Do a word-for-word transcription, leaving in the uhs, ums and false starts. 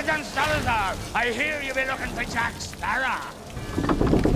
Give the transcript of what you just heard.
Captain Salazar, I hear you be looking for Jack Sparrow.